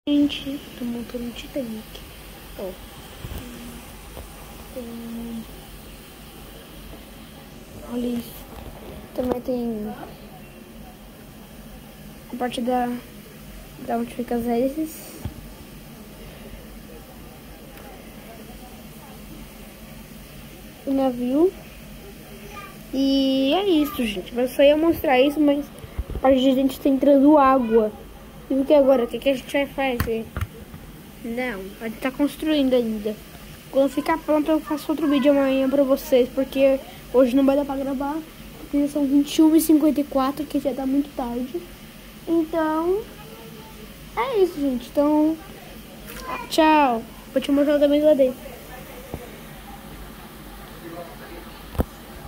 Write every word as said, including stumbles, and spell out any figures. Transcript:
Gente, tô montando um Titanic. Ó. Tem... Olha isso. Também tem a parte da, da onde fica as hélices. O navio. E é isso, gente. Eu só ia mostrar isso, mas a parte de dentro tá entrando água. E o que agora? O que, que a gente vai fazer? Não, a gente tá construindo ainda. Quando ficar pronto eu faço outro vídeo amanhã pra vocês, porque hoje não vai dar pra gravar, porque já são vinte e uma e cinquenta e quatro, que já tá muito tarde. Então, é isso, gente. Então, tchau. Vou te mostrar também lá dentro.